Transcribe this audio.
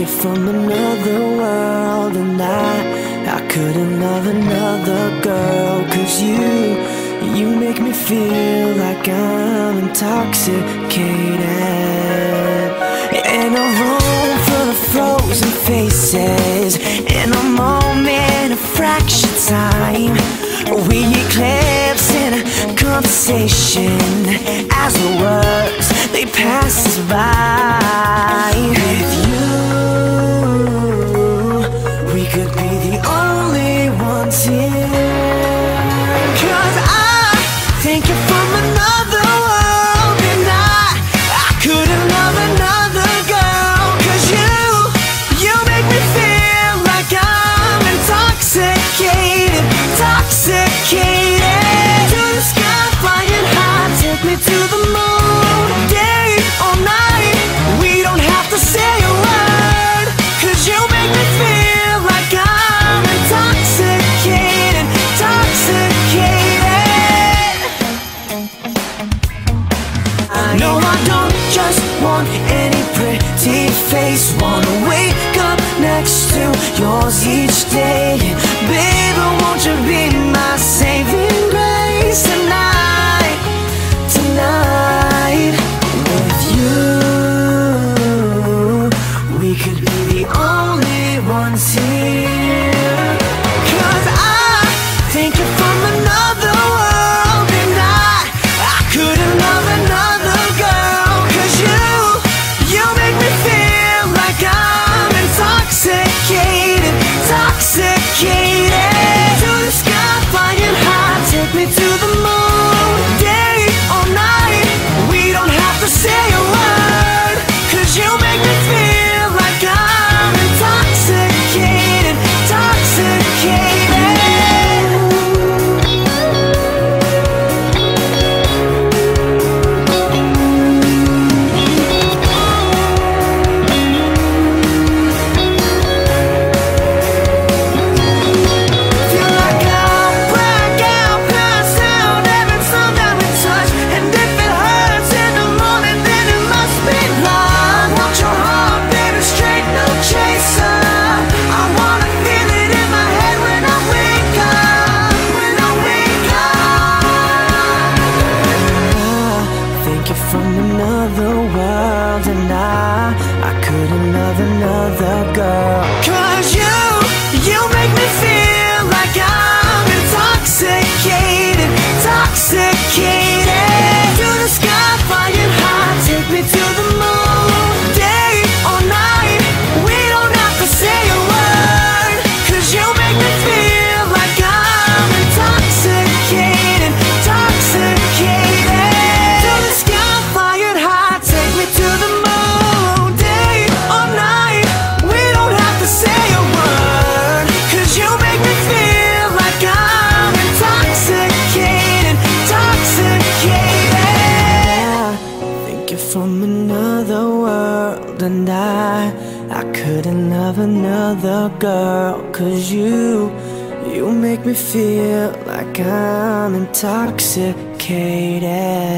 from another world, and I couldn't love another girl. 'Cause you make me feel like I'm intoxicated. In a room full of frozen faces, in a moment of fractured time, we eclipse in a conversation as the words they pass us by. With you, we could be the only ones here. 'Cause I think you're from another world, and I couldn't love another girl. 'Cause you make me feel like I'm intoxicated, intoxicated. To the sky, flying high, take me to the moon, day or night. We don't have to say a word, 'cause you make me feel like I'm intoxicated, intoxicated. No, I don't just want any pretty face. Wanna wake up next to yours each day. Baby, won't you be my saving grace tonight, tonight? With you, we could be the only ones here. 'Cause I think you're from another world, and I couldn't love another girl. 'Cause you make me feel like I'm intoxicated, intoxicated. To the sky, flying high, take me to the moon, day or night. We don't have to say a word, 'cause you make me feel like I'm intoxicated, intoxicated. Feel like I'll break out, pass out every time that we touch. And if it hurts in the morning, then it must be love. Want your heart, baby, straight, no chaser. I wanna feel it in my head when I wake up, when I wake up. I think you're from another world, and I couldn't love another girl. 'Cause you make me feel like I'm intoxicated, intoxicated. To the sky, flying high, take me to the moon, day or night. We don't have to say a word, 'cause you make me feel like I'm intoxicated, intoxicated. To the sky, flying high, take me to the moon, day or night. We don't have to say a word, 'cause you make me feel like I'm intoxicated, intoxicated. I think you're from another world, and I couldn't love another girl. 'Cause you make me feel like I'm intoxicated.